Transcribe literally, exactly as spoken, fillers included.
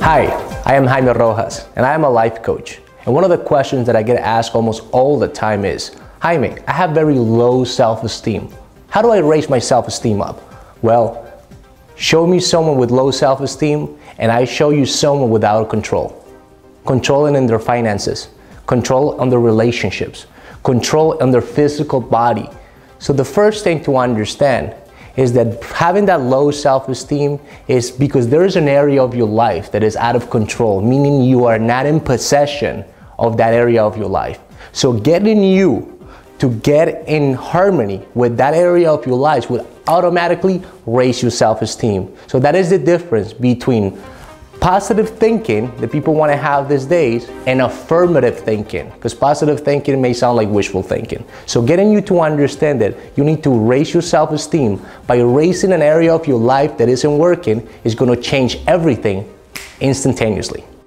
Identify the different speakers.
Speaker 1: Hi, I am Jaime Rojas, and I am a life coach. And one of the questions that I get asked almost all the time is, Jaime, I have very low self-esteem. How do I raise my self-esteem up? Well, show me someone with low self-esteem, and I show you someone without control. Controlling in their finances, control on their relationships, control on their physical body. So the first thing to understand is that having that low self-esteem is because there is an area of your life that is out of control, meaning you are not in possession of that area of your life. So getting you to get in harmony with that area of your life will automatically raise your self-esteem. So that is the difference between positive thinking that people want to have these days and affirmative thinking, because positive thinking may sound like wishful thinking. So getting you to understand that you need to raise your self-esteem by raising an area of your life that isn't working is going to change everything instantaneously.